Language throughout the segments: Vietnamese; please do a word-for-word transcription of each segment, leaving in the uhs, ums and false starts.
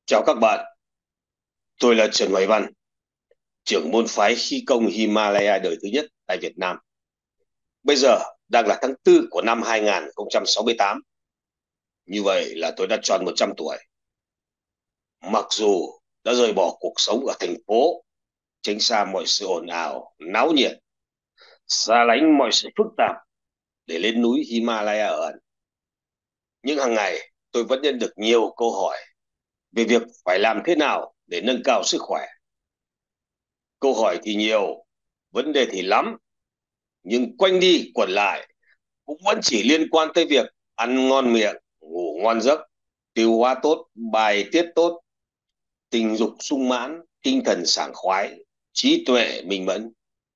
Chào các bạn, tôi là Trần Hoài Văn, trưởng môn phái khí công Himalaya đời thứ nhất tại Việt Nam. Bây giờ đang là tháng tư của năm hai nghìn không trăm sáu mươi tám, như vậy là tôi đã tròn một trăm tuổi. Mặc dù đã rời bỏ cuộc sống ở thành phố, tránh xa mọi sự ồn ào, náo nhiệt, xa lánh mọi sự phức tạp để lên núi Himalaya ở ẩn. Nhưng hàng ngày tôi vẫn nhận được nhiều câu hỏi về việc phải làm thế nào để nâng cao sức khỏe. Câu hỏi thì nhiều, vấn đề thì lắm, nhưng quanh đi quẩn lại cũng vẫn chỉ liên quan tới việc ăn ngon miệng, ngủ ngon giấc, tiêu hóa tốt, bài tiết tốt, tình dục sung mãn, tinh thần sảng khoái, trí tuệ minh mẫn.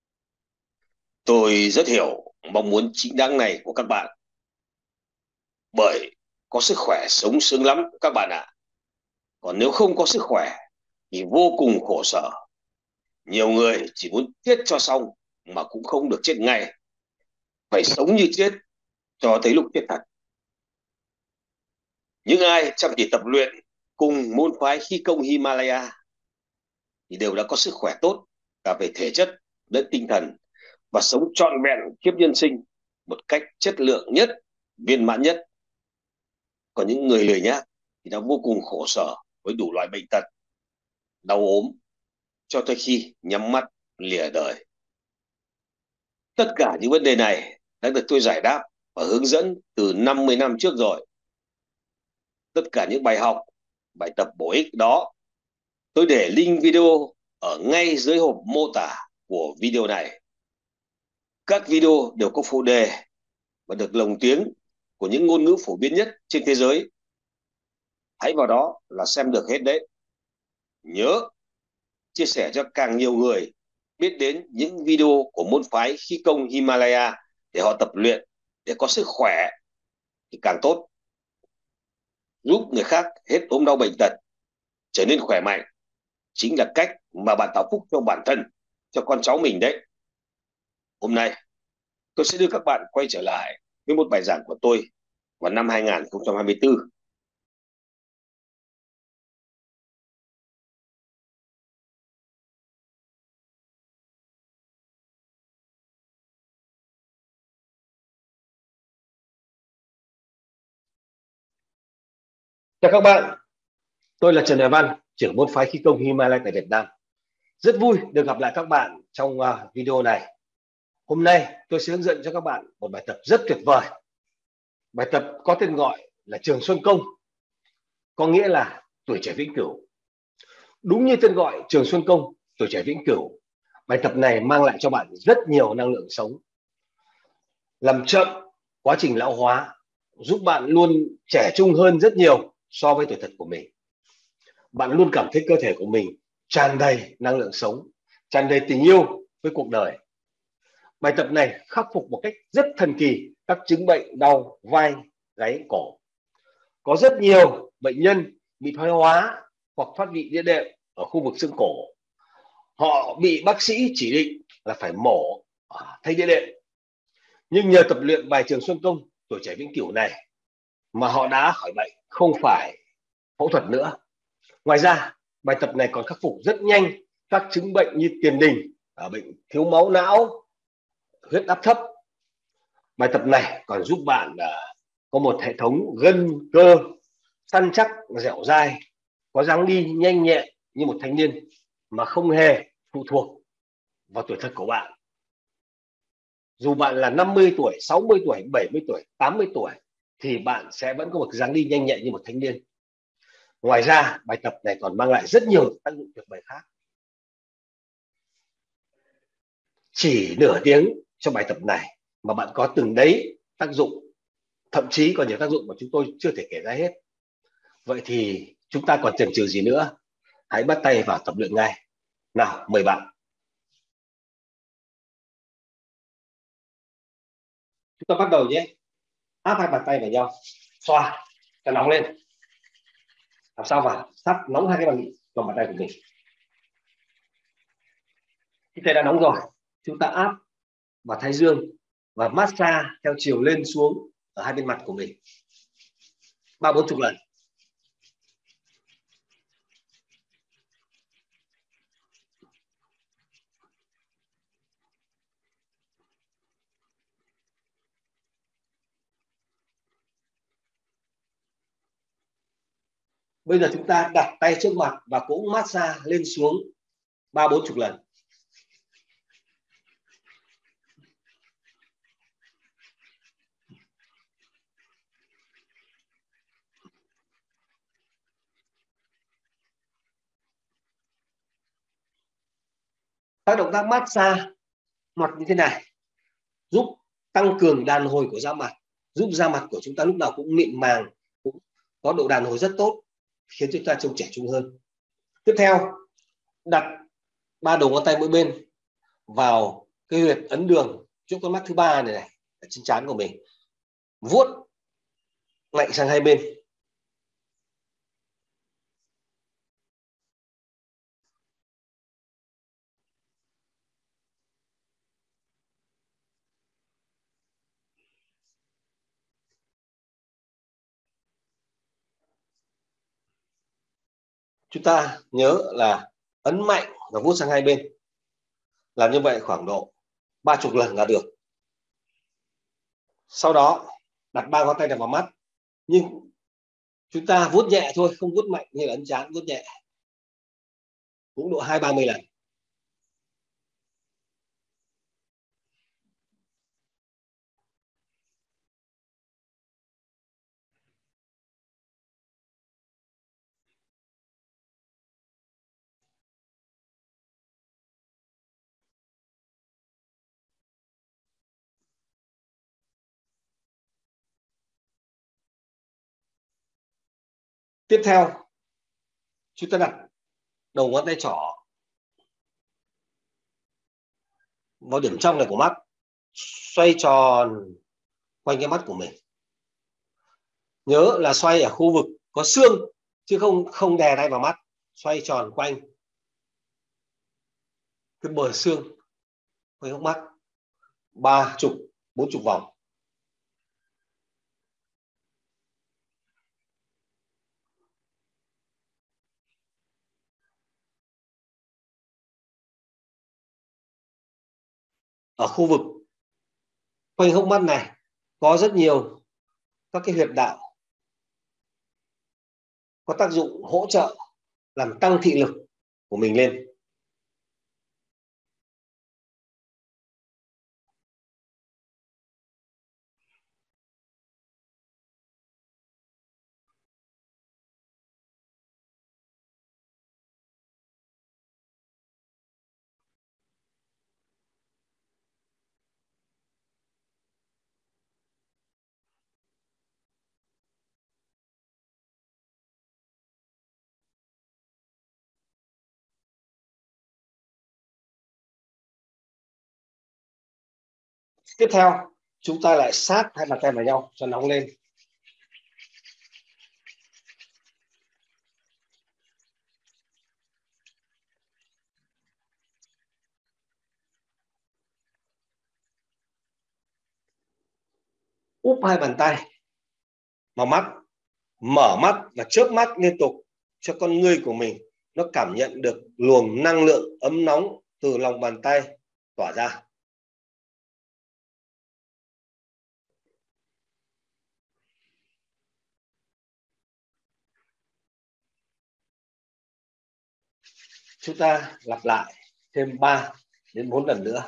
Tôi rất hiểu mong muốn chính đáng này của các bạn, bởi có sức khỏe sống sướng lắm các bạn ạ. À. Còn nếu không có sức khỏe thì vô cùng khổ sở. Nhiều người chỉ muốn chết cho xong mà cũng không được chết ngay, phải sống như chết cho tới lúc chết thật. Những ai chăm chỉ tập luyện cùng môn phái khí công Himalaya thì đều đã có sức khỏe tốt cả về thể chất lẫn tinh thần, và sống trọn vẹn kiếp nhân sinh một cách chất lượng nhất, viên mãn nhất. Còn những người lười nhác thì đã vô cùng khổ sở với đủ loại bệnh tật, đau ốm cho tới khi nhắm mắt lìa đời. Tất cả những vấn đề này đã được tôi giải đáp và hướng dẫn từ năm mươi năm trước rồi. Tất cả những bài học, bài tập bổ ích đó, tôi để link video ở ngay dưới hộp mô tả của video này. Các video đều có phụ đề và được lồng tiếng của những ngôn ngữ phổ biến nhất trên thế giới. Hãy vào đó là xem được hết đấy. Nhớ chia sẻ cho càng nhiều người biết đến những video của môn phái khí công Himalaya để họ tập luyện, để có sức khỏe thì càng tốt. Giúp người khác hết ốm đau bệnh tật, trở nên khỏe mạnh, chính là cách mà bạn tạo phúc cho bản thân, cho con cháu mình đấy. Hôm nay tôi sẽ đưa các bạn quay trở lại với một bài giảng của tôi vào năm hai nghìn không trăm hai mươi tư. Chào các bạn, tôi là Trần Hoài Văn, trưởng môn phái khí công Himalaya tại Việt Nam. Rất vui được gặp lại các bạn trong uh, video này. Hôm nay tôi sẽ hướng dẫn cho các bạn một bài tập rất tuyệt vời. Bài tập có tên gọi là Trường Xuân Công, có nghĩa là tuổi trẻ vĩnh cửu. Đúng như tên gọi Trường Xuân Công, tuổi trẻ vĩnh cửu, bài tập này mang lại cho bạn rất nhiều năng lượng sống, làm chậm quá trình lão hóa, giúp bạn luôn trẻ trung hơn rất nhiều so với tuổi thật của mình. Bạn luôn cảm thấy cơ thể của mình tràn đầy năng lượng sống, tràn đầy tình yêu với cuộc đời. Bài tập này khắc phục một cách rất thần kỳ các chứng bệnh đau vai, gáy, cổ. Có rất nhiều bệnh nhân bị thoái hóa hoặc thoát vị đĩa đệm ở khu vực xương cổ. Họ bị bác sĩ chỉ định là phải mổ thay đĩa đệm. Nhưng nhờ tập luyện bài Trường Xuân Công tuổi trẻ vĩnh cửu này mà họ đã khỏi bệnh, không phải phẫu thuật nữa. Ngoài ra, bài tập này còn khắc phục rất nhanh các chứng bệnh như tiền đình, bệnh thiếu máu não, huyết áp thấp. Bài tập này còn giúp bạn uh, có một hệ thống gân cơ săn chắc, dẻo dai, có dáng đi nhanh nhẹn như một thanh niên mà không hề phụ thuộc vào tuổi thật của bạn. Dù bạn là năm mươi tuổi, sáu mươi tuổi, bảy mươi tuổi, tám mươi tuổi thì bạn sẽ vẫn có một dáng đi nhanh nhẹn như một thanh niên. Ngoài ra, bài tập này còn mang lại rất nhiều tác dụng tuyệt vời khác. Chỉ nửa tiếng cho bài tập này mà bạn có từng đấy tác dụng, thậm chí còn nhiều tác dụng mà chúng tôi chưa thể kể ra hết. Vậy thì chúng ta còn chần chừ gì nữa? Hãy bắt tay vào tập luyện ngay. Nào, mời bạn. Chúng ta bắt đầu nhé. Áp hai bàn tay vào nhau, xoa cho nóng lên. Làm sao mà sắp nóng hai cái bàn lòng bàn tay của mình. Khi thấy đã nóng rồi, chúng ta áp vào thái dương và massage theo chiều lên xuống ở hai bên mặt của mình ba bốn chục lần. Bây giờ chúng ta đặt tay trước mặt và cũng massage lên xuống ba bốn chục lần. Các động tác massage mặt như thế này giúp tăng cường đàn hồi của da mặt, giúp da mặt của chúng ta lúc nào cũng mịn màng, cũng có độ đàn hồi rất tốt, khiến chúng ta trông trẻ trung hơn. Tiếp theo, đặt ba đầu ngón tay mỗi bên vào cái huyệt ấn đường chỗ con mắt thứ ba này này ở trên trán của mình, vuốt mạnh sang hai bên. Chúng ta nhớ là ấn mạnh và vuốt sang hai bên. Làm như vậy khoảng độ ba chục lần là được. Sau đó đặt ba ngón tay đặt vào mắt, nhưng chúng ta vuốt nhẹ thôi, không vuốt mạnh như là ấn trán, vuốt nhẹ cũng độ hai ba mươi lần. Tiếp theo, chúng ta đặt đầu ngón tay trỏ vào điểm trong này của mắt, xoay tròn quanh cái mắt của mình. Nhớ là xoay ở khu vực có xương chứ không không đè tay vào mắt, xoay tròn quanh cái bờ xương quanh hốc mắt ba chục bốn chục vòng. Ở khu vực quanh hốc mắt này có rất nhiều các cái huyệt đạo có tác dụng hỗ trợ làm tăng thị lực của mình lên. Tiếp theo, chúng ta lại sát hai bàn tay vào nhau cho nóng lên. Úp hai bàn tay vào mắt, mở mắt và chớp mắt liên tục cho con ngươi của mình nó cảm nhận được luồng năng lượng ấm nóng từ lòng bàn tay tỏa ra. Chúng ta lặp lại thêm ba đến bốn lần nữa.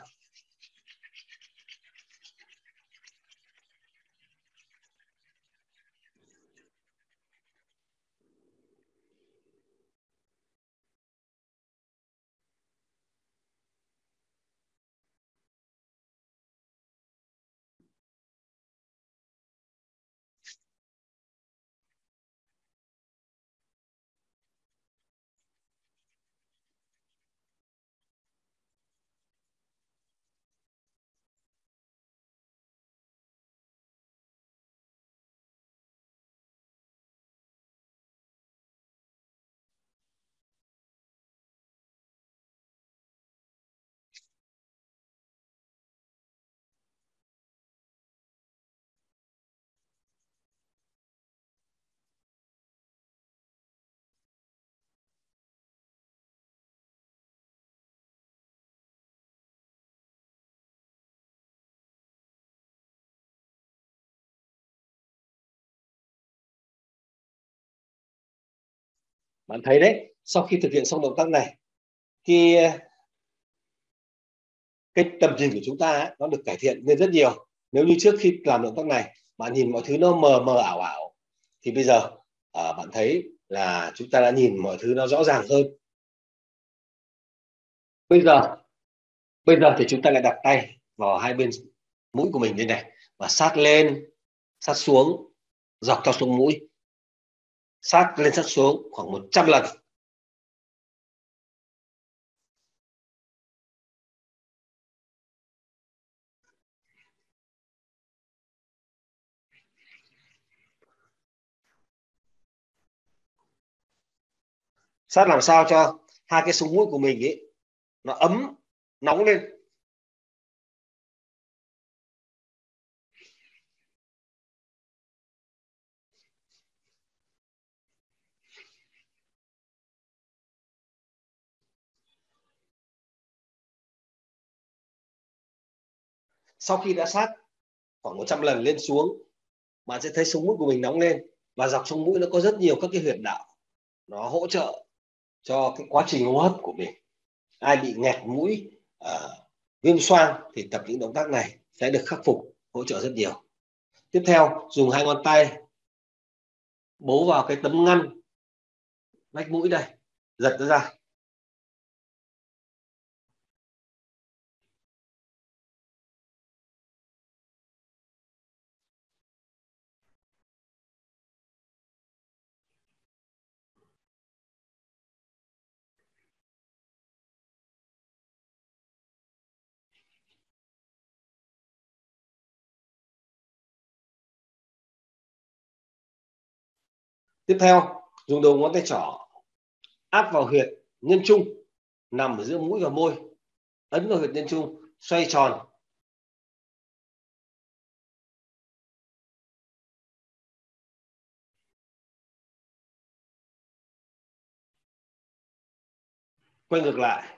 Bạn thấy đấy, sau khi thực hiện xong động tác này, khi cái tầm nhìn của chúng ta ấy, nó được cải thiện lên rất nhiều. Nếu như trước khi làm động tác này bạn nhìn mọi thứ nó mờ mờ ảo ảo, thì bây giờ à, bạn thấy là chúng ta đã nhìn mọi thứ nó rõ ràng hơn. Bây giờ bây giờ thì chúng ta lại đặt tay vào hai bên mũi của mình đây này, và sát lên sát xuống, dọc theo sống mũi, sát lên sát xuống khoảng một trăm lần. Sát làm sao cho hai cái sống mũi của mình ấy nó ấm nóng lên. Sau khi đã sát khoảng một trăm lần lên xuống, bạn sẽ thấy sống mũi của mình nóng lên, và dọc sống mũi nó có rất nhiều các cái huyệt đạo, nó hỗ trợ cho cái quá trình hô hấp của mình. Ai bị nghẹt mũi, uh, viêm xoang thì tập những động tác này sẽ được khắc phục, hỗ trợ rất nhiều. Tiếp theo, dùng hai ngón tay bấu vào cái tấm ngăn vách mũi đây, giật nó ra. Tiếp theo, dùng đầu ngón tay trỏ áp vào huyệt nhân trung nằm ở giữa mũi và môi, ấn vào huyệt nhân trung, xoay tròn. Quay ngược lại.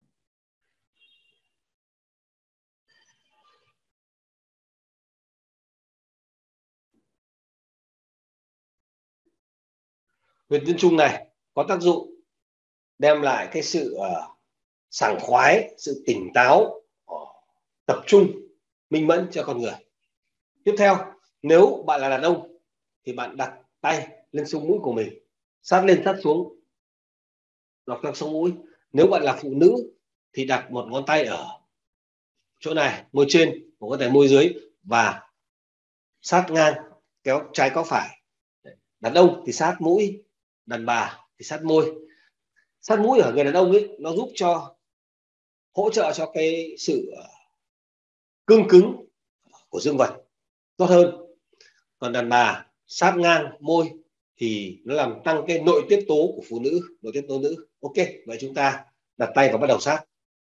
Huyệt nhân trung này có tác dụng đem lại cái sự uh, sảng khoái, sự tỉnh táo, uh, tập trung, minh mẫn cho con người. Tiếp theo, nếu bạn là đàn ông thì bạn đặt tay lên sống mũi của mình, sát lên sát xuống dọc theo sống mũi. Nếu bạn là phụ nữ thì đặt một ngón tay ở chỗ này, môi trên, một ngón tay môi dưới, và sát ngang kéo trái có phải. Đàn ông thì sát mũi, đàn bà thì sát môi. Sát mũi ở người đàn ông ấy nó giúp cho hỗ trợ cho cái sự cương cứng của dương vật tốt hơn. Còn đàn bà sát ngang môi thì nó làm tăng cái nội tiết tố của phụ nữ, nội tiết tố nữ. Ok, vậy chúng ta đặt tay và bắt đầu sát.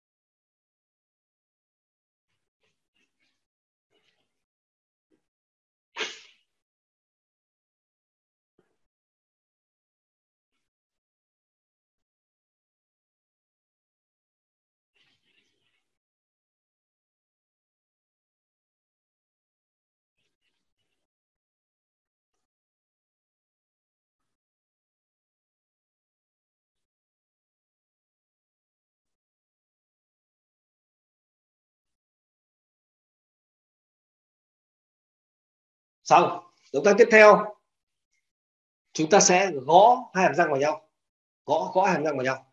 Xong, động tác tiếp theo chúng ta sẽ gõ hai hàm răng vào nhau, gõ gõ hàm răng vào nhau.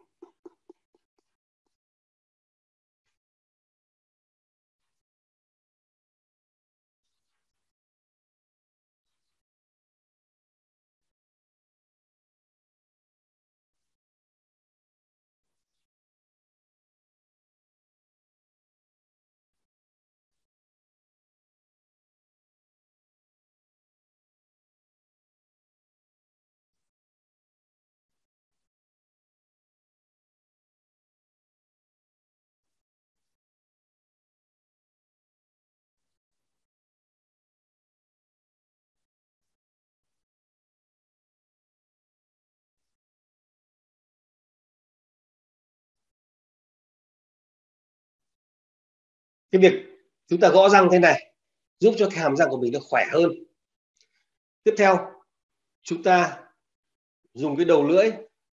Cái việc chúng ta gõ răng thế này giúp cho cái hàm răng của mình nó khỏe hơn. Tiếp theo, chúng ta dùng cái đầu lưỡi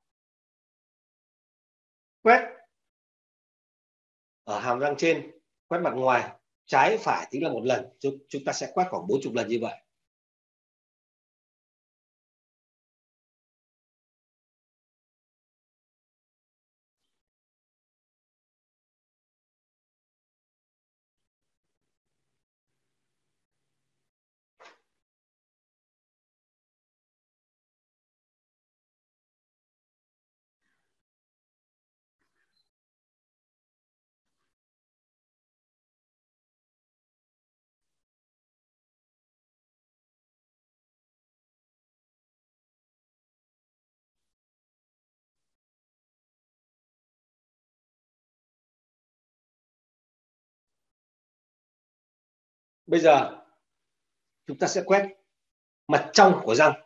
quét ở hàm răng trên, quét mặt ngoài trái phải tính là một lần, chúng ta sẽ quét khoảng bốn mươi lần như vậy. Bây giờ chúng ta sẽ quét mặt trong của răng.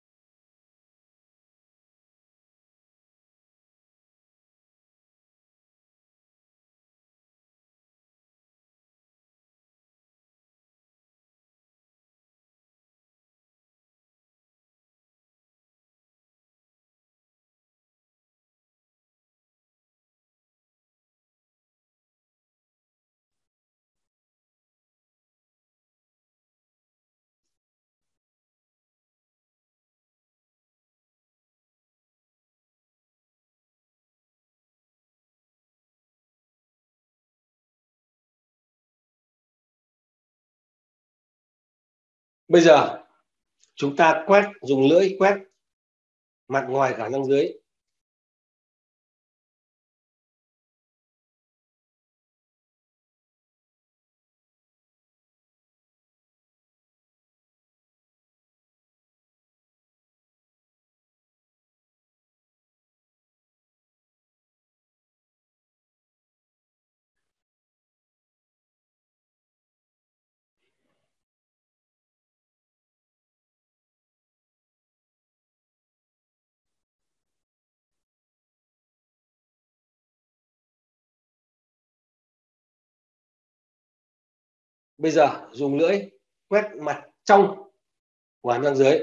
Bây giờ chúng ta quét, dùng lưỡi quét mặt ngoài cả răng dưới. Bây giờ dùng lưỡi quét mặt trong của hàm răng dưới.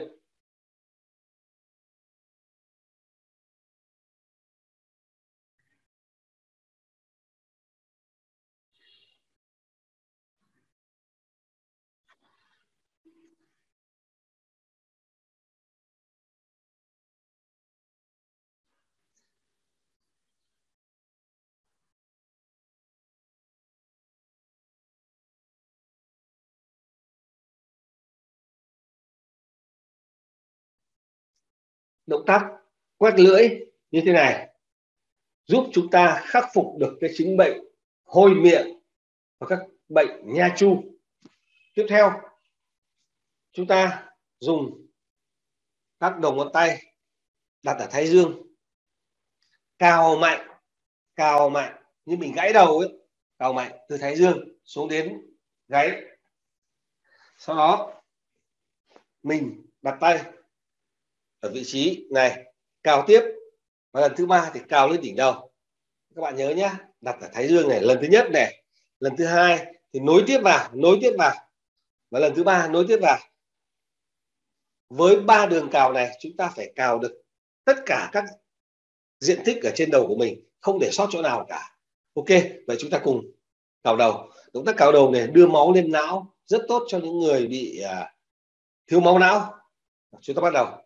Động tác quét lưỡi như thế này giúp chúng ta khắc phục được cái chứng bệnh hôi miệng và các bệnh nha chu. Tiếp theo, chúng ta dùng các đầu ngón tay đặt ở thái dương, cào mạnh, cào mạnh như mình gãy đầu ấy, cào mạnh từ thái dương xuống đến gáy. Sau đó mình đặt tay ở vị trí này, cào tiếp, và lần thứ ba thì cào lên đỉnh đầu. Các bạn nhớ nhé, đặt ở thái dương này lần thứ nhất này, lần thứ hai thì nối tiếp vào, nối tiếp vào, và lần thứ ba nối tiếp vào. Với ba đường cào này chúng ta phải cào được tất cả các diện tích ở trên đầu của mình, không để sót chỗ nào cả. Ok, vậy chúng ta cùng cào đầu. Động tác cào đầu này đưa máu lên não, rất tốt cho những người bị uh, thiếu máu não. Chúng ta bắt đầu.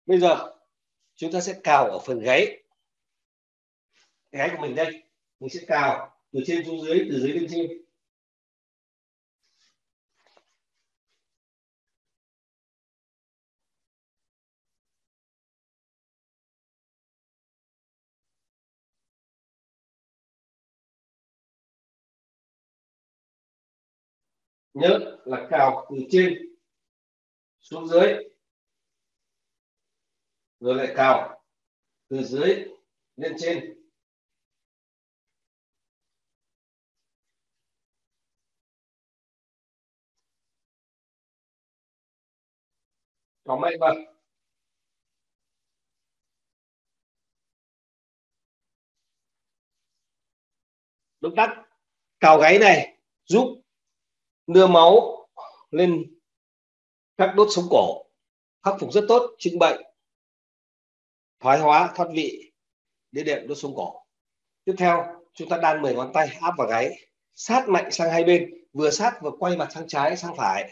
Bây giờ chúng ta sẽ cào ở phần gáy. Gáy của mình đây, mình sẽ cào từ trên xuống dưới, từ dưới lên trên. Nhớ là cào từ trên xuống dưới, rồi lại cào từ dưới lên trên. Cào mạnh vào. Động tác cào gáy này giúp đưa máu lên các đốt sống cổ, khắc phục rất tốt chứng bệnh thoái hóa thoát vị đĩa đệm đốt sống cổ. Tiếp theo chúng ta đan mười ngón tay áp vào gáy, sát mạnh sang hai bên, vừa sát vừa quay mặt sang trái sang phải.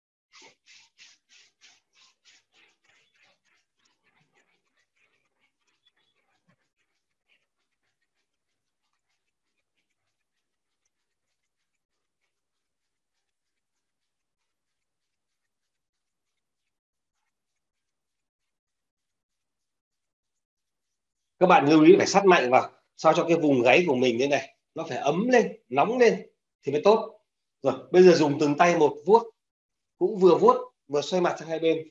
Các bạn lưu ý phải sát mạnh vào sao cho cái vùng gáy của mình như này nó phải ấm lên, nóng lên thì mới tốt. Rồi bây giờ dùng từng tay một vuốt, cũng vừa vuốt vừa xoay mặt sang hai bên.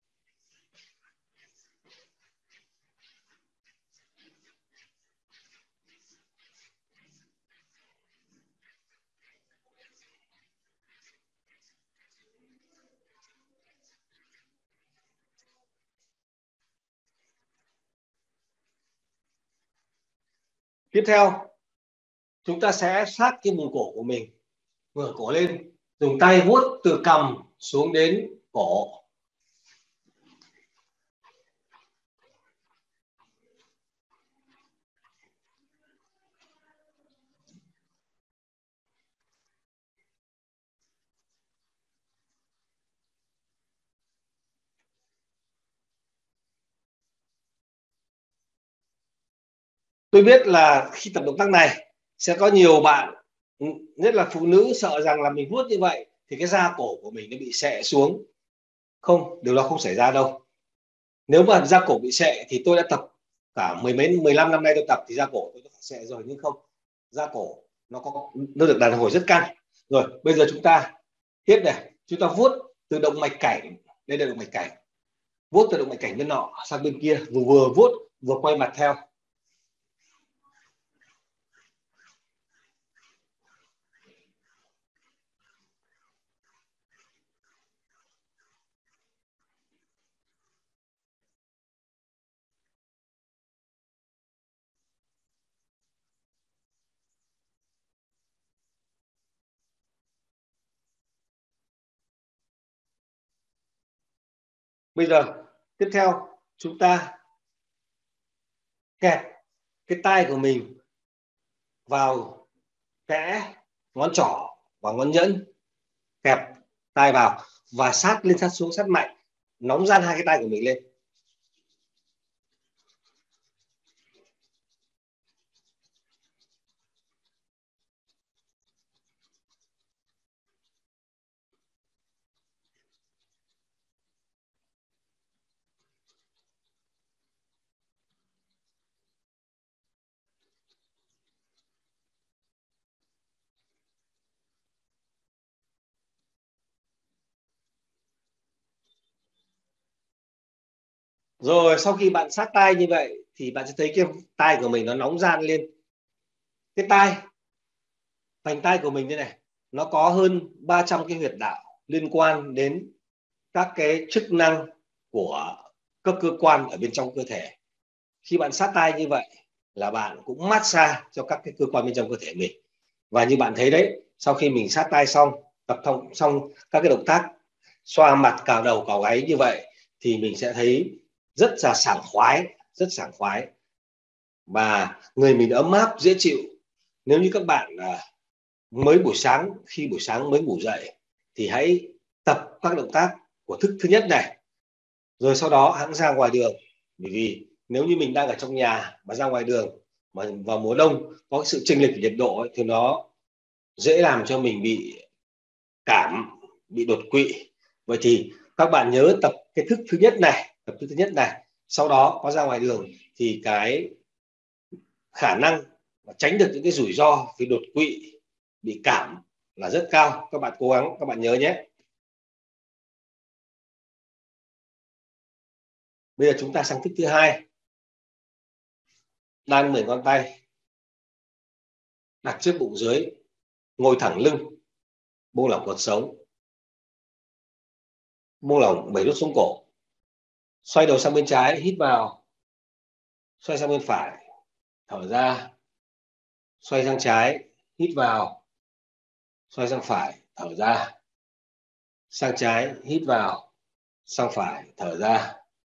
Tiếp theo chúng ta sẽ sát cái vùng cổ của mình, ngửa cổ lên, dùng tay vuốt từ cằm xuống đến cổ. Tôi biết là khi tập động tác này sẽ có nhiều bạn, nhất là phụ nữ, sợ rằng là mình vuốt như vậy thì cái da cổ của mình nó bị xệ xuống. Không, điều đó không xảy ra đâu. Nếu mà da cổ bị xệ thì tôi đã tập cả mười mấy mười lăm năm nay, tôi tập thì da cổ tôi đã xệ rồi, nhưng không, da cổ nó có nó được đàn hồi rất căng. Rồi bây giờ chúng ta tiếp này, chúng ta vuốt từ động mạch cảnh, đây là động mạch cảnh, vuốt từ động mạch cảnh bên nọ sang bên kia, vừa vừa vuốt vừa quay mặt theo. Bây giờ tiếp theo chúng ta kẹp cái tai của mình vào kẽ ngón trỏ và ngón nhẫn, kẹp tai vào và sát lên sát xuống, sát mạnh, nóng ran hai cái tai của mình lên. Rồi sau khi bạn sát tai như vậy thì bạn sẽ thấy cái tai của mình nó nóng ran lên. Cái tai, vành tai của mình như này, nó có hơn ba trăm cái huyệt đạo liên quan đến các cái chức năng của các cơ quan ở bên trong cơ thể. Khi bạn sát tai như vậy là bạn cũng massage cho các cái cơ quan bên trong cơ thể mình. Và như bạn thấy đấy, sau khi mình sát tai xong, tập thông xong các cái động tác xoa mặt, cào đầu, cào gáy như vậy thì mình sẽ thấy rất là sảng khoái, rất sảng khoái và người mình ấm áp, dễ chịu. Nếu như các bạn à, mới buổi sáng, khi buổi sáng mới ngủ dậy thì hãy tập các động tác của thức thứ nhất này, rồi sau đó hãng ra ngoài đường. Bởi vì nếu như mình đang ở trong nhà mà ra ngoài đường mà vào mùa đông có sự chênh lệch nhiệt độ ấy, thì nó dễ làm cho mình bị cảm, bị đột quỵ. Vậy thì các bạn nhớ tập cái thức thứ nhất này, tập thức thứ nhất này, sau đó có ra ngoài đường thì cái khả năng tránh được những cái rủi ro vì đột quỵ, bị cảm là rất cao. Các bạn cố gắng, các bạn nhớ nhé. Bây giờ chúng ta sang thức thứ hai. Đan mười ngón tay, đặt trước bụng dưới, ngồi thẳng lưng, buông lỏng cột sống, buông lỏng bảy đốt sống cổ, xoay đầu sang bên trái, hít vào, xoay sang bên phải, thở ra, xoay sang trái, hít vào, xoay sang phải, thở ra, sang trái, hít vào, sang phải, thở ra.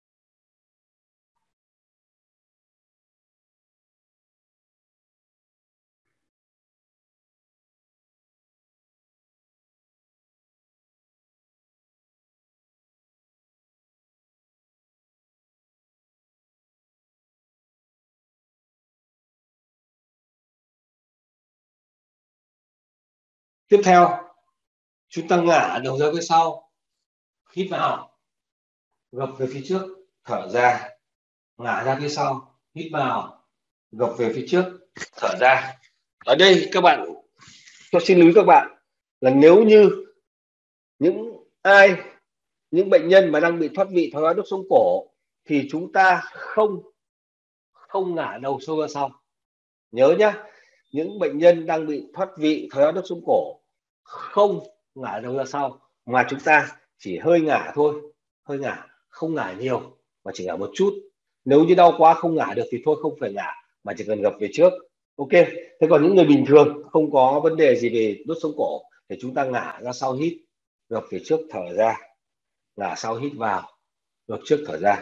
Tiếp theo, chúng ta ngả đầu ra phía sau, hít vào, gập về phía trước, thở ra, ngả ra phía sau, hít vào, gập về phía trước, thở ra. Ở đây các bạn, tôi xin lưu ý các bạn là nếu như những ai, những bệnh nhân mà đang bị thoát vị, thoái hóa đốt sống cổ thì chúng ta không không ngả đầu sâu ra sau. Nhớ nhá, những bệnh nhân đang bị thoát vị, thoái hóa đốt sống cổ không ngả đầu ra sau, mà chúng ta chỉ hơi ngả thôi, hơi ngả, không ngả nhiều mà chỉ ngả một chút. Nếu như đau quá không ngả được thì thôi không phải ngả, mà chỉ cần gập về trước. Ok. Thế còn những người bình thường không có vấn đề gì về đốt sống cổ thì chúng ta ngả ra sau, hít, gập về trước, thở ra, ngả sau, hít vào, gập trước, thở ra.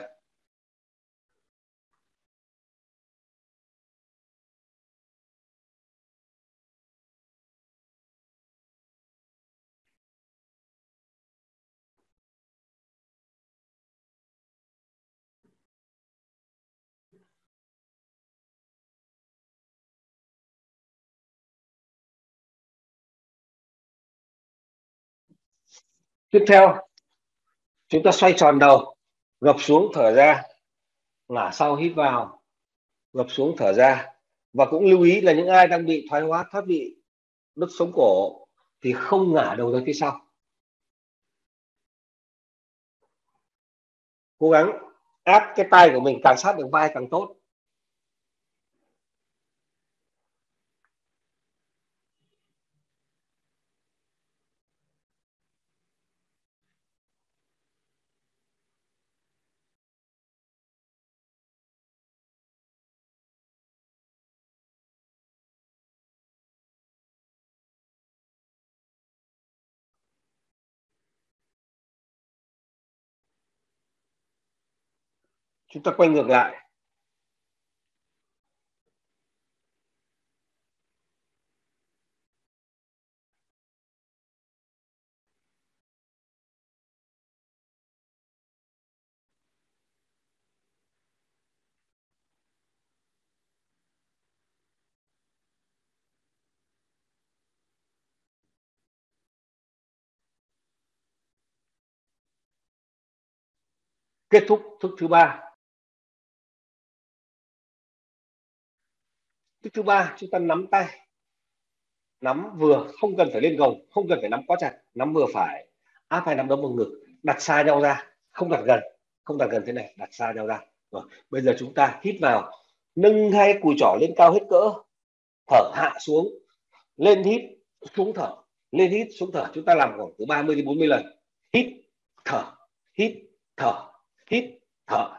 Tiếp theo, chúng ta xoay tròn đầu, gập xuống, thở ra, ngả sau, hít vào, gập xuống, thở ra. Và cũng lưu ý là những ai đang bị thoái hóa thoát vị đốt sống cổ thì không ngả đầu ra phía sau. Cố gắng áp cái tai của mình càng sát được vai càng tốt. Chúng ta quay ngược lại. Kết thúc thức thứ ba. Thức thứ ba, chúng ta nắm tay, nắm vừa, không cần phải lên gồng, không cần phải nắm quá chặt, nắm vừa phải, áp hai nắm đấm vào ngực, đặt xa nhau ra, không đặt gần, không đặt gần thế này, đặt xa nhau ra. Rồi bây giờ chúng ta hít vào, nâng hai cùi trỏ lên cao hết cỡ, thở hạ xuống, lên hít, xuống thở, lên hít, xuống thở. Chúng ta làm khoảng từ ba mươi đến bốn mươi lần. Hít, thở, hít, thở, hít, thở.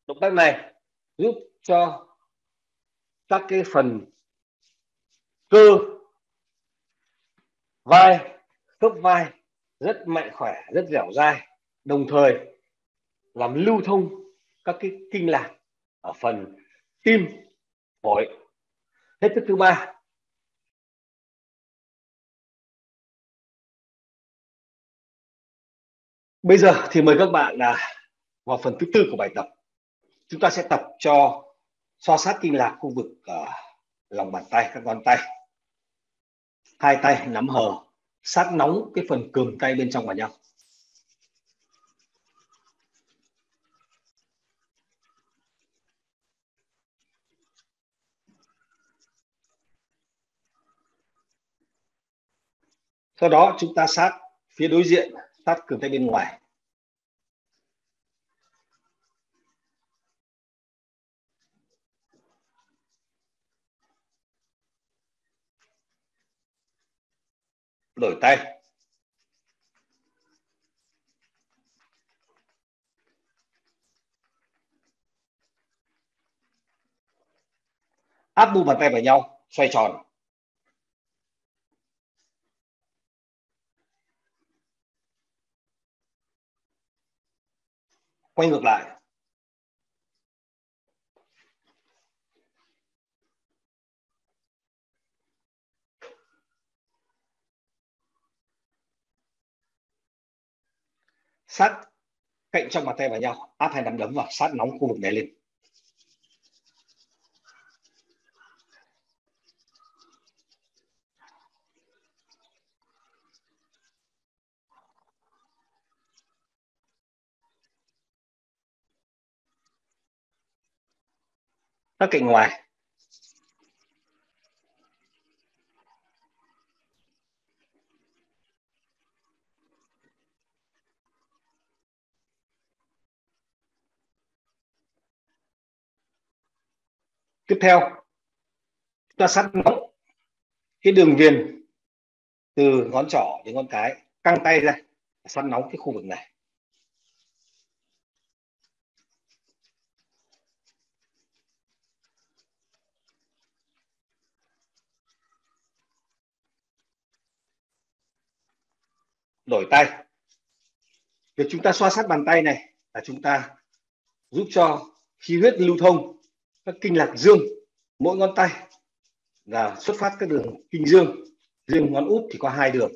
Động tác này giúp cho các cái phần cơ vai, khớp vai rất mạnh khỏe, rất dẻo dai, đồng thời làm lưu thông các cái kinh lạc ở phần tim, phổi. Hết thức thứ ba. Bây giờ thì mời các bạn là vào phần thứ tư của bài tập. Chúng ta sẽ tập cho xoa sát kinh lạc khu vực uh, lòng bàn tay, các ngón tay. Hai tay nắm hờ, sát nóng cái phần cườm tay bên trong vào nhau. Sau đó chúng ta sát phía đối diện, sát cườm tay bên ngoài. Đổi tay. Áp mu bàn tay vào nhau, xoay tròn. Quay ngược lại. Sát cạnh trong bàn tay vào nhau, áp hai nắm đấm vào, sát nóng khu vực này lên. Các cạnh ngoài. Tiếp theo, chúng ta sát nóng cái đường viền từ ngón trỏ đến ngón cái, căng tay ra, sát nóng cái khu vực này. Đổi tay. Việc chúng ta xoa sát bàn tay này là chúng ta giúp cho khí huyết lưu thông các kinh lạc dương mỗi ngón tay, là xuất phát các đường kinh dương. Riêng ngón út thì có hai đường.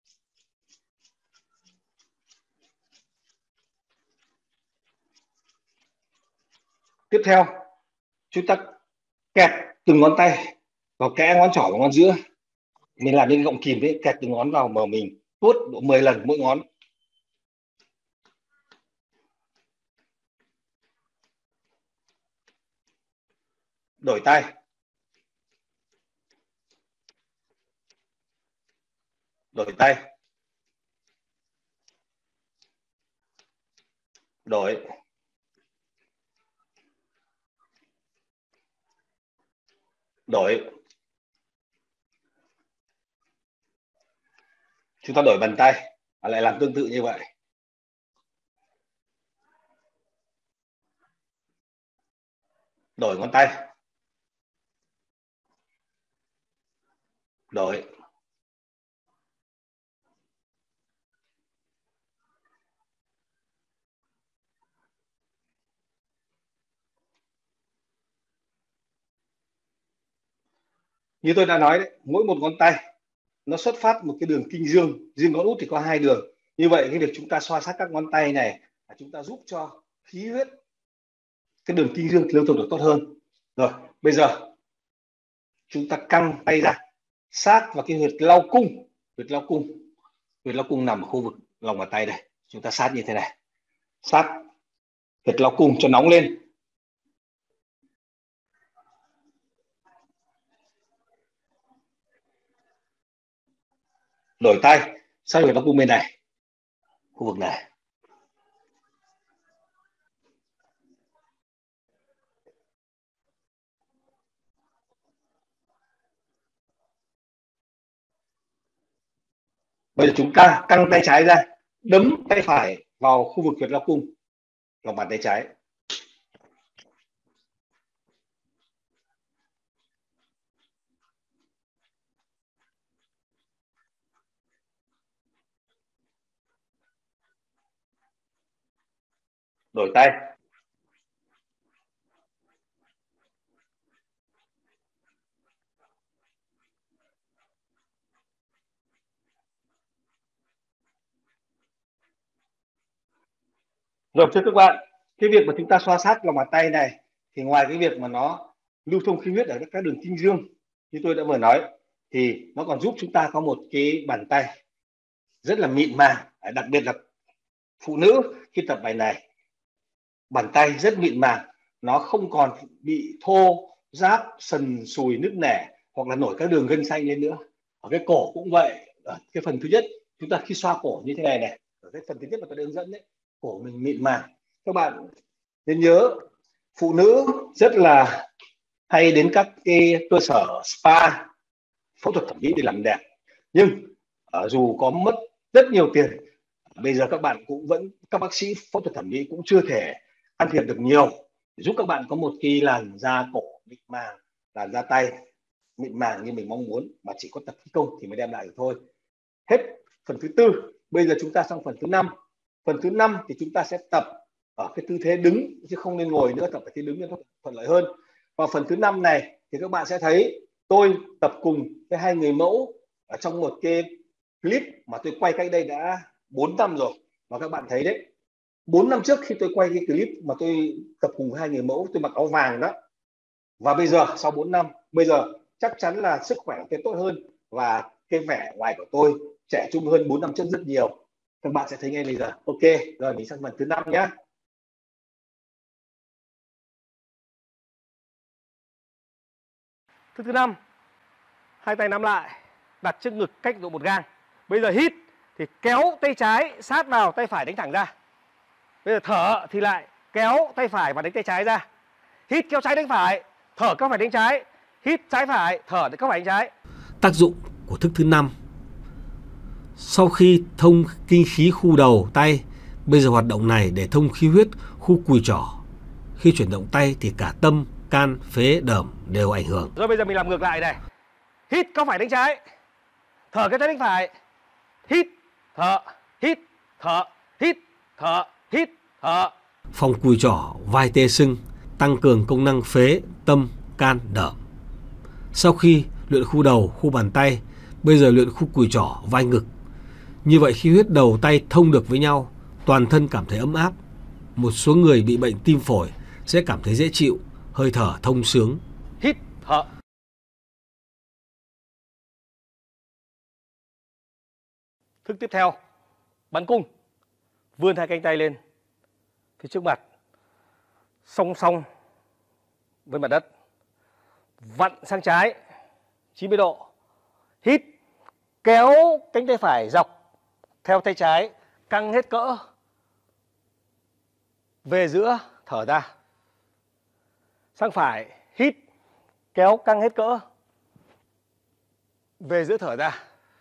Tiếp theo, chúng ta kẹp từng ngón tay vào kẽ ngón trỏ và ngón giữa. Mình làm như gọng kìm đấy, kẹp từng ngón vào mà mình vuốt độ mười lần mỗi ngón. Đổi tay. Đổi tay. Đổi. Đổi. Chúng ta đổi bàn tay và lại làm tương tự như vậy. Đổi ngón tay. Đổi. Như tôi đã nói đấy, mỗi một ngón tay nó xuất phát một cái đường kinh dương, riêng ngón út thì có hai đường. Như vậy cái việc chúng ta xoa sát các ngón tay này là chúng ta giúp cho khí huyết, cái đường kinh dương lưu thông được tốt hơn. Rồi, bây giờ chúng ta căng tay ra, sát vào cái huyệt lau cung. Huyệt lau cung, huyệt lau cung nằm ở khu vực lòng bàn tay đây. Chúng ta sát như thế này, sát huyệt lau cung cho nóng lên. Đổi tay, sát huyệt lau cung bên này, khu vực này. Bây giờ chúng ta căng tay trái ra, đấm tay phải vào khu vực huyệt lau cung, lòng bàn tay trái. đổi tay. Rồi thưa các bạn, cái việc mà chúng ta xoa sát lòng bàn tay này thì ngoài cái việc mà nó lưu thông khí huyết ở các đường kinh dương như tôi đã vừa nói, thì nó còn giúp chúng ta có một cái bàn tay rất là mịn màng, đặc biệt là phụ nữ khi tập bài này, bàn tay rất mịn màng, nó không còn bị thô ráp, sần sùi, nứt nẻ hoặc là nổi các đường gân xanh lên nữa. Ở cái cổ cũng vậy. Ở cái phần thứ nhất, chúng ta khi xoa cổ như thế này này, ở cái phần thứ nhất mà tôi đã hướng dẫn đấy, cổ mình mịn màng. Các bạn nên nhớ, phụ nữ rất là hay đến các cái cơ sở spa, phẫu thuật thẩm mỹ để làm đẹp, nhưng uh, dù có mất rất nhiều tiền, bây giờ các bạn cũng vẫn các bác sĩ phẫu thuật thẩm mỹ cũng chưa thể can thiệp được nhiều để giúp các bạn có một cái làn da cổ mịn màng, làn da tay mịn màng như mình mong muốn, mà chỉ có tập khí công thì mới đem lại được thôi. Hết phần thứ tư, bây giờ chúng ta sang phần thứ năm. Phần thứ năm thì chúng ta sẽ tập ở cái tư thế đứng chứ không nên ngồi nữa, tập ở thế đứng cho nó thuận lợi hơn. Và phần thứ năm này thì các bạn sẽ thấy tôi tập cùng với hai người mẫu ở trong một cái clip mà tôi quay cách đây đã bốn năm rồi. Và các bạn thấy đấy, bốn năm trước khi tôi quay cái clip mà tôi tập cùng với hai người mẫu, tôi mặc áo vàng đó. Và bây giờ sau bốn năm, bây giờ chắc chắn là sức khỏe sẽ tốt hơn và cái vẻ ngoài của tôi trẻ trung hơn bốn năm trước rất nhiều. Các bạn sẽ thấy ngay bây giờ. Ok, rồi mình sang phần thứ năm nhé. Thứ thứ năm, hai tay nắm lại, đặt trước ngực cách độ một gang. Bây giờ hít thì kéo tay trái sát vào, tay phải đánh thẳng ra. Bây giờ thở thì lại kéo tay phải và đánh tay trái ra. Hít kéo trái đánh phải, thở kéo phải đánh trái. Hít trái phải, thở kéo phải đánh trái. Tác dụng của thức thứ năm: sau khi thông kinh khí khu đầu tay, bây giờ hoạt động này để thông khí huyết khu cùi chỏ. Khi chuyển động tay thì cả tâm, can, phế, đờm đều ảnh hưởng. Rồi bây giờ mình làm ngược lại này. Hít kéo phải đánh trái, thở kéo trái đánh phải. Hít, thở, hít, thở, hít, thở, hít, thở. Phòng cùi chỏ, vai tê sưng, tăng cường công năng phế, tâm, can, đờm. Sau khi luyện khu đầu, khu bàn tay, bây giờ luyện khu cùi chỏ, vai ngực. Như vậy khi huyết đầu tay thông được với nhau, toàn thân cảm thấy ấm áp. Một số người bị bệnh tim phổi sẽ cảm thấy dễ chịu, hơi thở thông sướng. Hít, thở. Thức tiếp theo, bắn cung. Vươn hai cánh tay lên phía trước mặt, song song với mặt đất. Vặn sang trái chín mươi độ. Hít, kéo cánh tay phải dọc theo tay trái, căng hết cỡ về giữa, thở ra. Sang phải, hít, kéo căng hết cỡ về giữa, thở ra.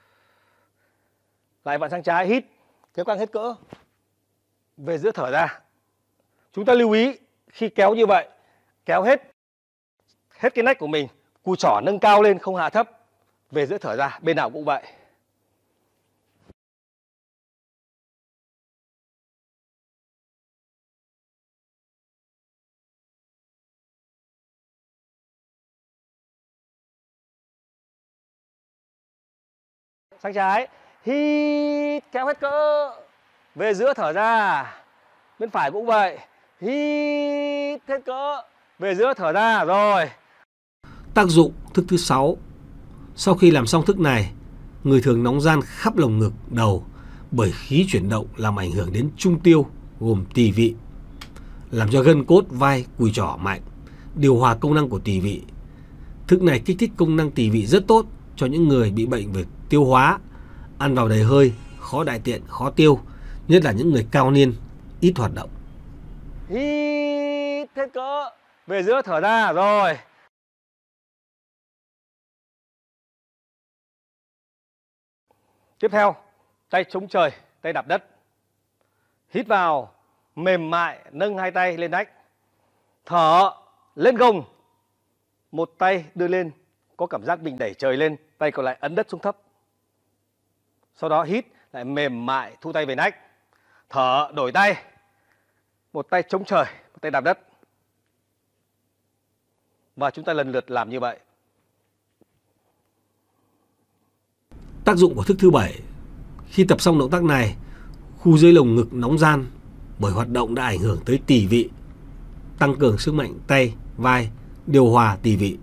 Lại vặn sang trái, hít, kéo căng hết cỡ về giữa, thở ra. Chúng ta lưu ý khi kéo như vậy, kéo hết hết cái nách của mình, cùi chỏ nâng cao lên không hạ thấp, về giữa, thở ra. Bên nào cũng vậy. Sang trái, hít, kéo hết cỡ về giữa, thở ra. Bên phải cũng vậy, hít hết cỡ về giữa, thở ra. Rồi. Tác dụng thức thứ sáu: sau khi làm xong thức này, người thường nóng ran khắp lồng ngực, đầu bởi khí chuyển động làm ảnh hưởng đến trung tiêu gồm tỳ vị, làm cho gân cốt vai cùi chỏ mạnh, điều hòa công năng của tỳ vị. Thức này kích thích công năng tỳ vị rất tốt cho những người bị bệnh về tiêu hóa, ăn vào đầy hơi, khó đại tiện, khó tiêu, nhất là những người cao niên, ít hoạt động. Hít hết cỡ về giữa, thở ra. Rồi. Tiếp theo, tay chống trời, tay đạp đất. Hít vào, mềm mại, nâng hai tay lên nách. Thở, lên gồng. Một tay đưa lên, có cảm giác mình đẩy trời lên, tay còn lại ấn đất xuống thấp. Sau đó hít, lại mềm mại, thu tay về nách. Thở, đổi tay. một tay chống trời, một tay đạp đất. Và chúng ta lần lượt làm như vậy. Tác dụng của thức thứ bảy. Khi tập xong động tác này, khu dưới lồng ngực nóng ran bởi hoạt động đã ảnh hưởng tới tỳ vị, tăng cường sức mạnh tay, vai, điều hòa tỳ vị.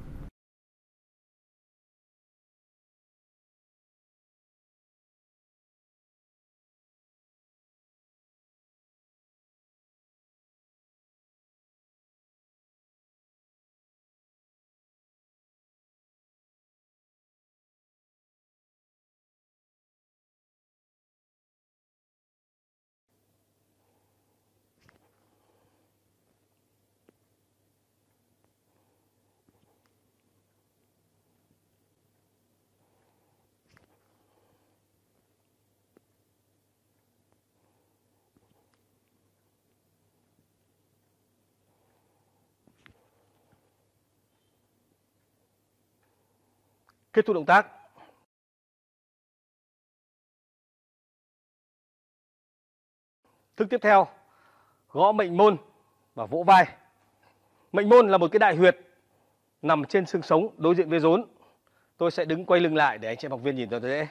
Kết thúc động tác. Thức tiếp theo, gõ mệnh môn và vỗ vai. Mệnh môn là một cái đại huyệt nằm trên xương sống đối diện với rốn. Tôi sẽ đứng quay lưng lại để anh chị em học viên nhìn cho dễ.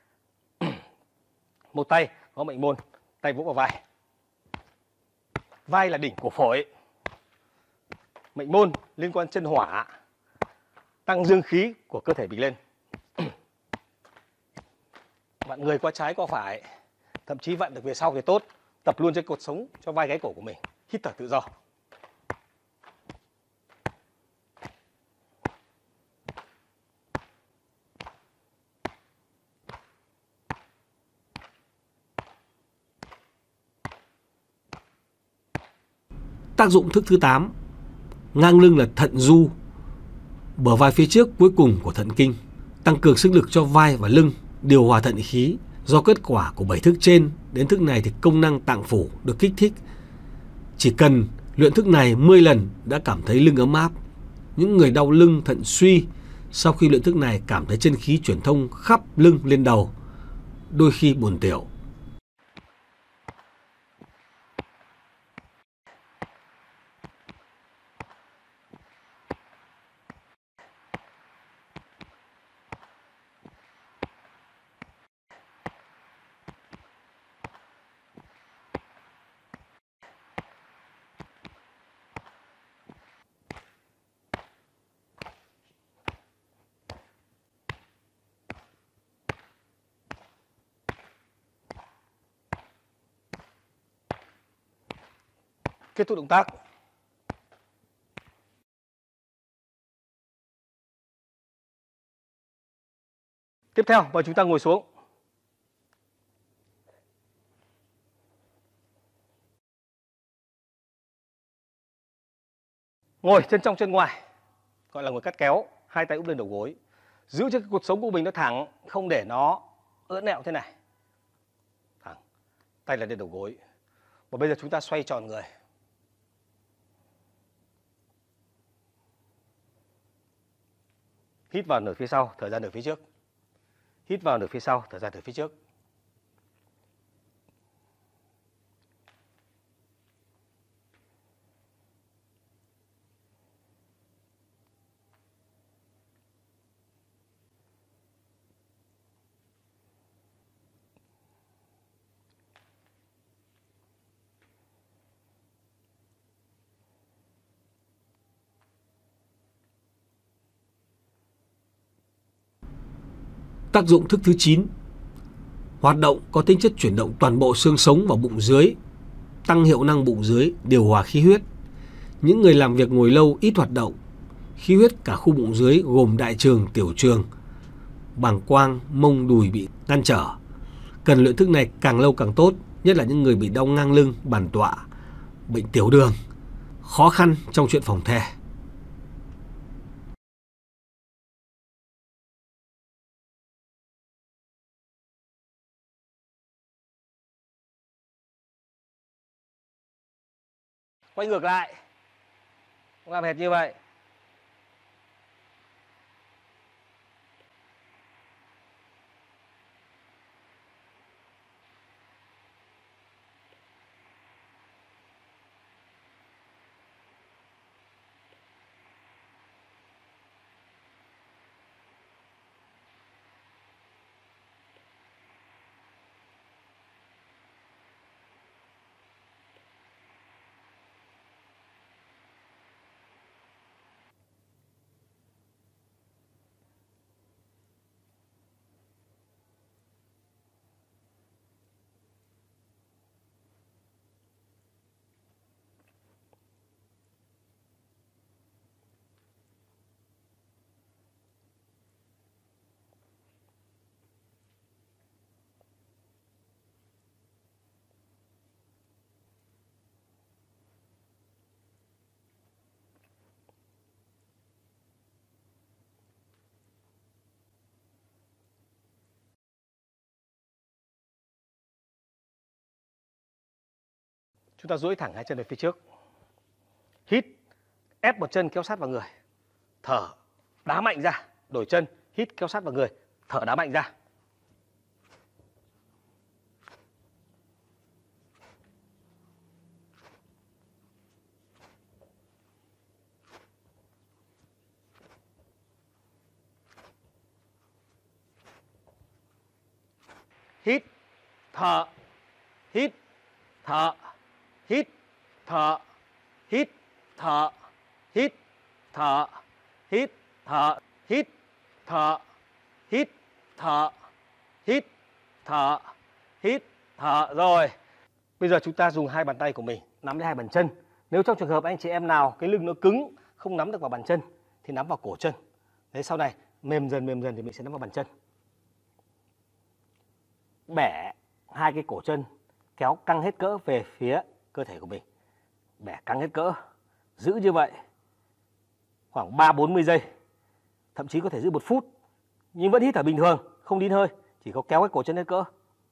Một tay gõ mệnh môn, tay vỗ vào vai. Vai là đỉnh của phổi. Mệnh môn liên quan chân hỏa, tăng dương khí của cơ thể mình lên. Vặn người qua trái qua phải, thậm chí vặn được về sau thì tốt. Tập luôn trên cột sống cho vai gáy cổ của mình. Hít thở tự do. Tác dụng thức thứ tám. Ngang lưng là thận du, bờ vai phía trước cuối cùng của thận kinh, tăng cường sức lực cho vai và lưng, điều hòa thận khí. Do kết quả của bảy thức trên, đến thức này thì công năng tạng phủ được kích thích. Chỉ cần luyện thức này mười lần đã cảm thấy lưng ấm áp. Những người đau lưng, thận suy sau khi luyện thức này cảm thấy chân khí chuyển thông khắp lưng lên đầu, đôi khi buồn tiểu. Kết thúc động tác. Tiếp theo, mời chúng ta ngồi xuống. Ngồi chân trong chân ngoài, gọi là ngồi cắt kéo, hai tay úp lên đầu gối. Giữ cho cái cột sống của mình nó thẳng, không để nó ưỡn ẹo thế này. Thẳng, tay là lên đầu gối. Và bây giờ chúng ta xoay tròn người. Hít vào nửa phía sau, thở ra nửa phía trước. Hít vào nửa phía sau, thở ra nửa phía trước. Tác dụng thức thứ chín. Hoạt động có tính chất chuyển động toàn bộ xương sống và bụng dưới, tăng hiệu năng bụng dưới, điều hòa khí huyết. Những người làm việc ngồi lâu ít hoạt động, khí huyết cả khu bụng dưới gồm đại trường, tiểu trường, bàng quang, mông, đùi bị ngăn trở. Cần luyện thức này càng lâu càng tốt, nhất là những người bị đau ngang lưng, bàn tọa, bệnh tiểu đường, khó khăn trong chuyện phòng the. Quay ngược lại, làm hệt như vậy. Chúng ta duỗi thẳng hai chân về phía trước. Hít, ép một chân kéo sát vào người. Thở, đá mạnh ra, đổi chân, hít kéo sát vào người, thở đá mạnh ra. Hít, thở, hít, thở, hít, thở, hít, thở, hít, thở, hít, thở, hít, thở, hít, thở, hít, thở, hít, thở. Rồi. Bây giờ chúng ta dùng hai bàn tay của mình nắm lấy hai bàn chân. Nếu trong trường hợp anh chị em nào cái lưng nó cứng, không nắm được vào bàn chân thì nắm vào cổ chân. Thế sau này mềm dần mềm dần thì mình sẽ nắm vào bàn chân. Bẻ hai cái cổ chân, kéo căng hết cỡ về phía cơ thể của mình. Bẻ căng hết cỡ, giữ như vậy khoảng ba bốn mươi giây, thậm chí có thể giữ một phút, nhưng vẫn hít thở bình thường, không nín hơi, chỉ có kéo cái cổ chân hết cỡ.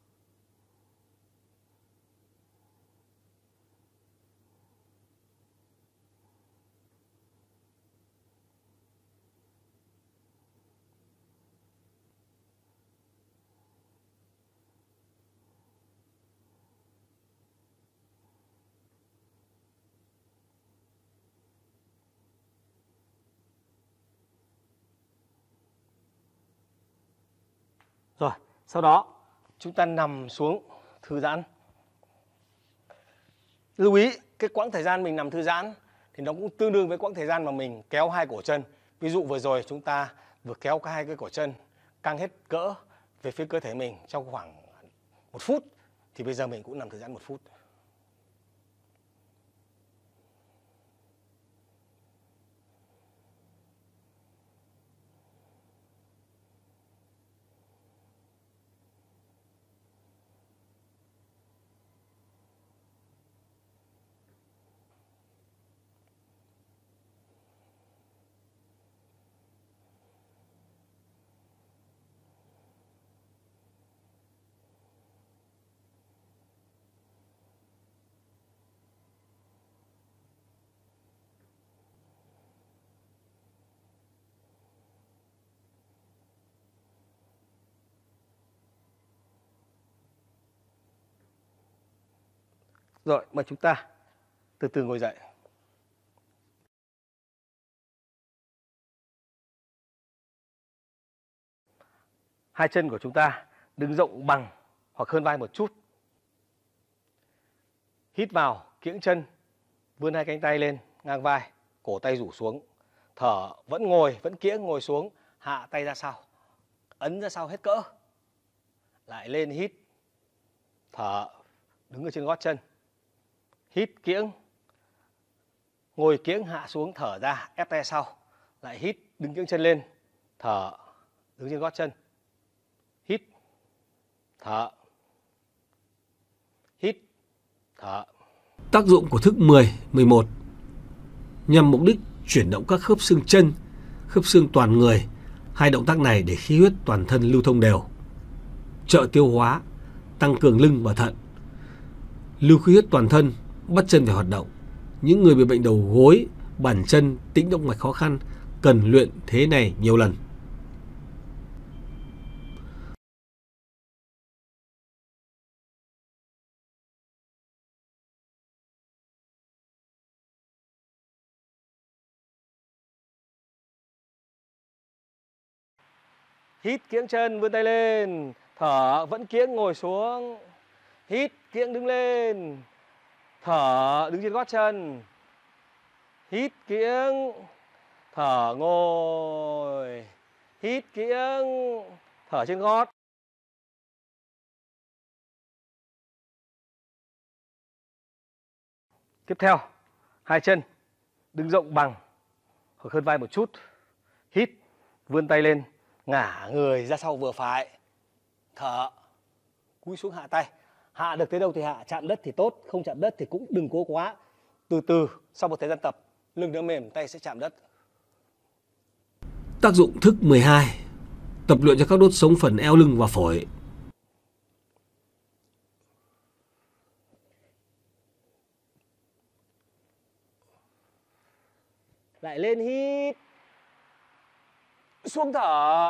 Rồi, sau đó chúng ta nằm xuống thư giãn. Lưu ý, cái quãng thời gian mình nằm thư giãn thì nó cũng tương đương với quãng thời gian mà mình kéo hai cổ chân. Ví dụ vừa rồi chúng ta vừa kéo cả hai cái cổ chân căng hết cỡ về phía cơ thể mình trong khoảng một phút, thì bây giờ mình cũng nằm thư giãn một phút. Rồi, mời chúng ta từ từ ngồi dậy. Hai chân của chúng ta đứng rộng bằng hoặc hơn vai một chút. Hít vào, kiễng chân, vươn hai cánh tay lên ngang vai, cổ tay rủ xuống. Thở, vẫn ngồi, vẫn kiễng ngồi xuống, hạ tay ra sau. Ấn ra sau hết cỡ. Lại lên hít. Thở, đứng ở trên gót chân. Hít kiễng, ngồi kiễng hạ xuống, thở ra, ép tay sau. Lại hít, đứng kiễng chân lên, thở, đứng trên gót chân. Hít, thở, hít, thở. Tác dụng của thức mười, mười một nhằm mục đích chuyển động các khớp xương chân, khớp xương toàn người. Hai động tác này để khí huyết toàn thân lưu thông đều, trợ tiêu hóa, tăng cường lưng và thận, lưu khí huyết toàn thân, bắt chân phải hoạt động. Những người bị bệnh đầu gối, bàn chân, tĩnh động mạch khó khăn cần luyện thế này nhiều lần. Hít kiễng chân, vươn tay lên. Thở, vẫn kiễng ngồi xuống. Hít, kiễng đứng lên. Thở, đứng trên gót chân. Hít kiễng. Thở, ngồi. Hít kiễng. Thở trên gót. Tiếp theo, hai chân đứng rộng bằng hoặc hơn vai một chút. Hít, vươn tay lên, ngả người ra sau vừa phải. Thở, cúi xuống hạ tay. Hạ được tới đâu thì hạ, chạm đất thì tốt, không chạm đất thì cũng đừng cố quá. Từ từ, sau một thời gian tập, lưng đỡ mềm, tay sẽ chạm đất. Tác dụng thức mười hai, tập luyện cho các đốt sống phần eo lưng và phổi. Lại lên hít. Xuống thở.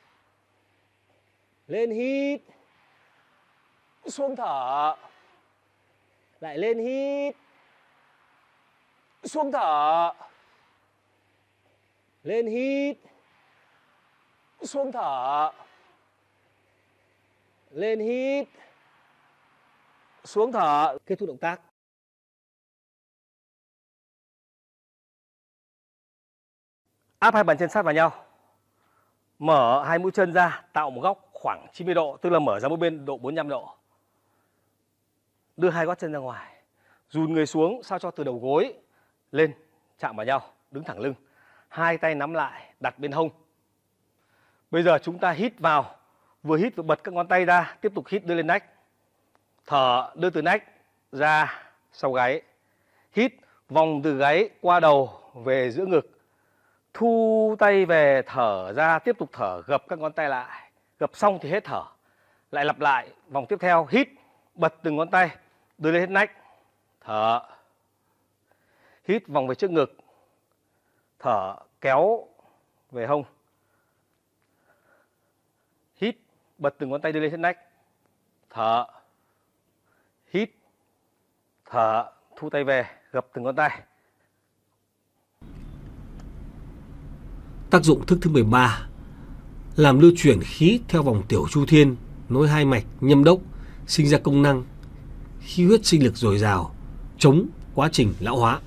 Lên hít. Xuống thở. Lại lên hít. Xuống thở. Lên hít. Xuống thở. Lên hít. Xuống thở. Kết thúc động tác. Áp hai bàn chân sát vào nhau. Mở hai mũi chân ra, tạo một góc khoảng chín mươi độ, tức là mở ra mỗi bên độ bốn mươi lăm độ. Đưa hai gót chân ra ngoài. Dùn người xuống sao cho từ đầu gối lên chạm vào nhau, đứng thẳng lưng. Hai tay nắm lại, đặt bên hông. Bây giờ chúng ta hít vào, vừa hít vừa bật các ngón tay ra, tiếp tục hít đưa lên nách. Thở đưa từ nách ra sau gáy. Hít vòng từ gáy qua đầu về giữa ngực. Thu tay về, thở ra, tiếp tục thở, gập các ngón tay lại. Gập xong thì hết thở. Lại lặp lại vòng tiếp theo, hít, bật từng ngón tay, đưa lên hết nách. Thở. Hít vòng về trước ngực. Thở, kéo về hông. Hít, bật từng ngón tay đưa lên hết nách. Thở. Hít. Thở, thu tay về, gập từng ngón tay. Tác dụng thức thứ mười ba, làm lưu chuyển khí theo vòng tiểu chu thiên, nối hai mạch nhâm đốc, sinh ra công năng khí huyết sinh lực dồi dào, chống quá trình lão hóa.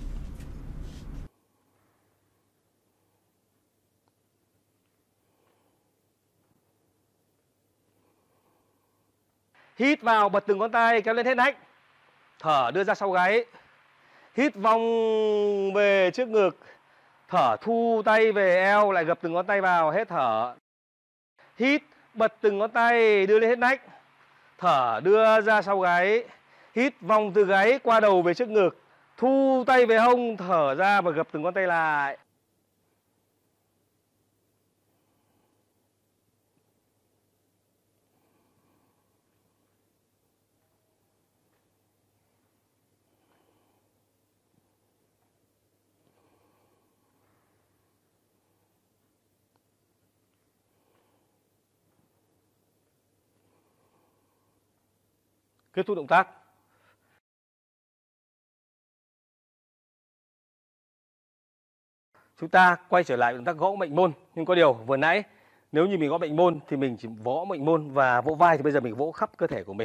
Hít vào, bật từng ngón tay, kéo lên hết nách. Thở, đưa ra sau gáy. Hít vòng về trước ngực. Thở, thu tay về eo, lại gập từng ngón tay vào, hết thở. Hít, bật từng ngón tay, đưa lên hết nách. Thở, đưa ra sau gáy. Hít vòng từ gáy qua đầu về trước ngực. Thu tay về hông, thở ra và gập từng ngón tay lại. Kết thúc động tác. Chúng ta quay trở lại động tác gõ mệnh môn. Nhưng có điều vừa nãy nếu như mình gõ mệnh môn thì mình chỉ vỗ mệnh môn và vỗ vai, thì bây giờ mình vỗ khắp cơ thể của mình.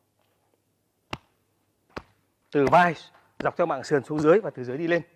Từ vai dọc theo mảng sườn xuống dưới và từ dưới đi lên.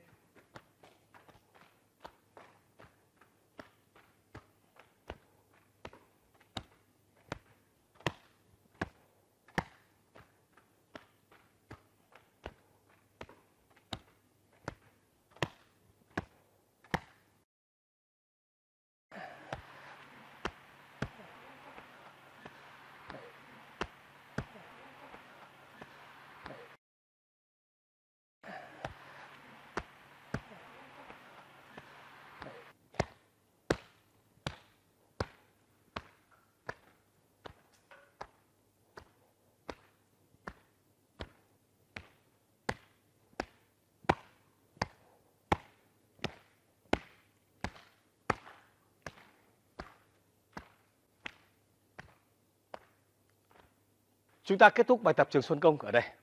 Chúng ta kết thúc bài tập Trường Xuân Công ở đây.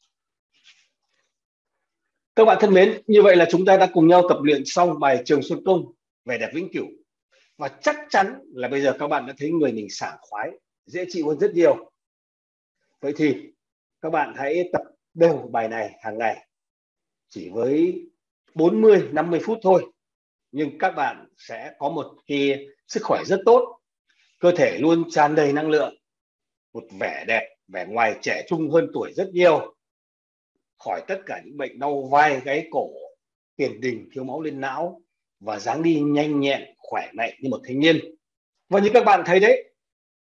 Các bạn thân mến, như vậy là chúng ta đã cùng nhau tập luyện xong bài Trường Xuân Công vẻ đẹp vĩnh cửu. Và chắc chắn là bây giờ các bạn đã thấy người mình sảng khoái, dễ chịu hơn rất nhiều. Vậy thì các bạn hãy tập đều bài này hàng ngày. Chỉ với bốn mươi đến năm mươi phút thôi. Nhưng các bạn sẽ có một cái sức khỏe rất tốt. Cơ thể luôn tràn đầy năng lượng. Một vẻ đẹp, vẻ ngoài trẻ trung hơn tuổi rất nhiều. Khỏi tất cả những bệnh đau vai, gáy cổ, tiền đình, thiếu máu lên não. Và dáng đi nhanh nhẹn, khỏe mạnh như một thanh niên. Và như các bạn thấy đấy,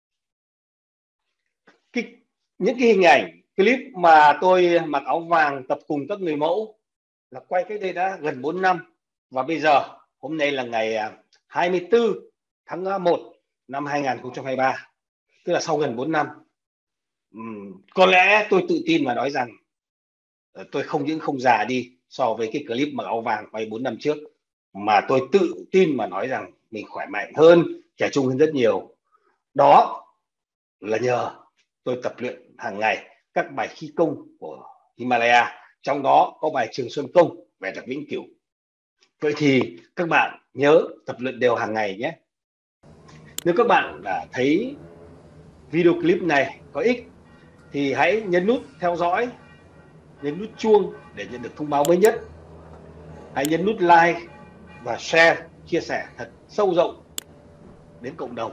cái, những cái hình ảnh, clip mà tôi mặc áo vàng tập cùng các người mẫu là quay cách đây đã gần bốn năm. Và bây giờ, hôm nay là ngày hai mươi tư tháng một năm hai nghìn không trăm hai mươi ba. Tức là sau gần bốn năm. Uhm, có lẽ tôi tự tin mà nói rằng tôi không những không già đi so với cái clip mặc áo vàng quay bốn năm trước, mà tôi tự tin mà nói rằng mình khỏe mạnh hơn, trẻ trung hơn rất nhiều. Đó là nhờ tôi tập luyện hàng ngày các bài khí công của Himalaya, trong đó có bài Trường Xuân Công về đặc vĩnh cửu. Vậy thì các bạn nhớ tập luyện đều hàng ngày nhé. Nếu các bạn đã thấy video clip này có ích thì hãy nhấn nút theo dõi, nhấn nút chuông để nhận được thông báo mới nhất. Hãy nhấn nút like và share, chia sẻ thật sâu rộng đến cộng đồng.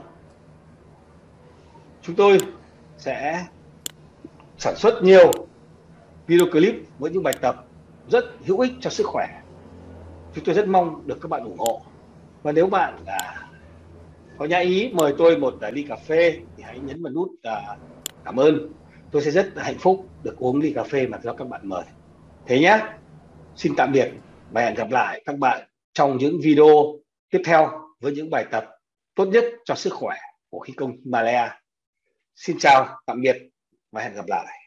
Chúng tôi sẽ sản xuất nhiều video clip với những bài tập rất hữu ích cho sức khỏe. Chúng tôi rất mong được các bạn ủng hộ. Và nếu bạn là có nhã ý mời tôi một ly cà phê thì hãy nhấn vào nút uh, cảm ơn. Tôi sẽ rất hạnh phúc được uống ly cà phê mà do các bạn mời. Thế nhé. Xin tạm biệt và hẹn gặp lại các bạn trong những video tiếp theo với những bài tập tốt nhất cho sức khỏe của khí công Himalaya. Xin chào, tạm biệt và hẹn gặp lại.